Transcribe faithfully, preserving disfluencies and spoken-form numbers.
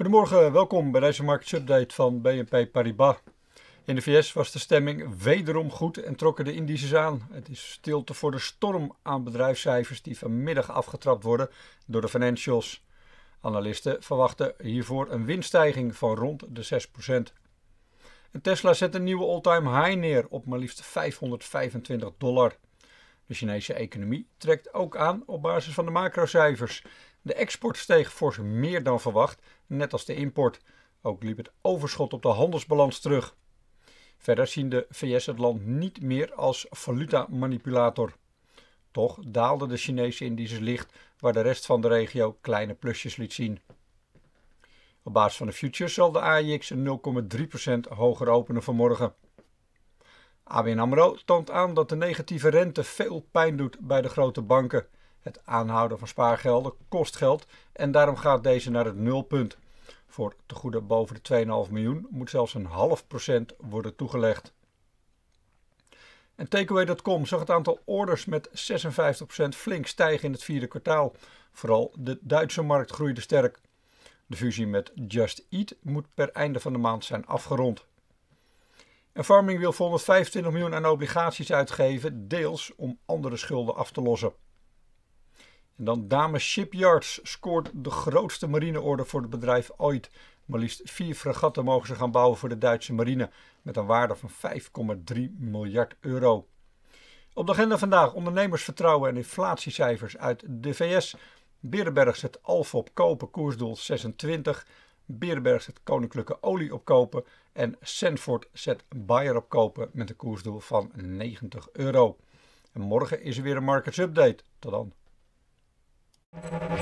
Goedemorgen, welkom bij deze Markets Update van B N P Paribas. In de V S was de stemming wederom goed en trokken de indices aan. Het is stilte voor de storm aan bedrijfscijfers die vanmiddag afgetrapt worden door de financials. Analisten verwachten hiervoor een winststijging van rond de zes procent. En Tesla zet een nieuwe all-time high neer op maar liefst vijfhonderdvijfentwintig dollar. De Chinese economie trekt ook aan op basis van de macrocijfers. De export steeg fors meer dan verwacht, net als de import. Ook liep het overschot op de handelsbalans terug. Verder zien de V S het land niet meer als valutamanipulator. Toch daalden de Chinese indices licht, waar de rest van de regio kleine plusjes liet zien. Op basis van de futures zal de A I X nul komma drie procent hoger openen vanmorgen. A B N AMRO toont aan dat de negatieve rente veel pijn doet bij de grote banken. Het aanhouden van spaargelden kost geld en daarom gaat deze naar het nulpunt. Voor tegoeden boven de twee komma vijf miljoen moet zelfs een half procent worden toegelegd. En Takeaway punt com zag het aantal orders met zesenvijftig procent flink stijgen in het vierde kwartaal. Vooral de Duitse markt groeide sterk. De fusie met Just Eat moet per einde van de maand zijn afgerond. En Pharming wil honderdvijfentwintig miljoen aan obligaties uitgeven, deels om andere schulden af te lossen. En dan Damen Shipyards scoort de grootste marineorder voor het bedrijf ooit. Maar liefst vier fregatten mogen ze gaan bouwen voor de Duitse marine met een waarde van vijf komma drie miljard euro. Op de agenda vandaag ondernemersvertrouwen en inflatiecijfers uit de V S. Berenberg zet Alfa op kopen, koersdoel zesentwintig. Berenberg zet Koninklijke Olie op kopen en Sanford zet Bayer op kopen met een koersdoel van negentig euro. En morgen is er weer een Markets Update. Tot dan.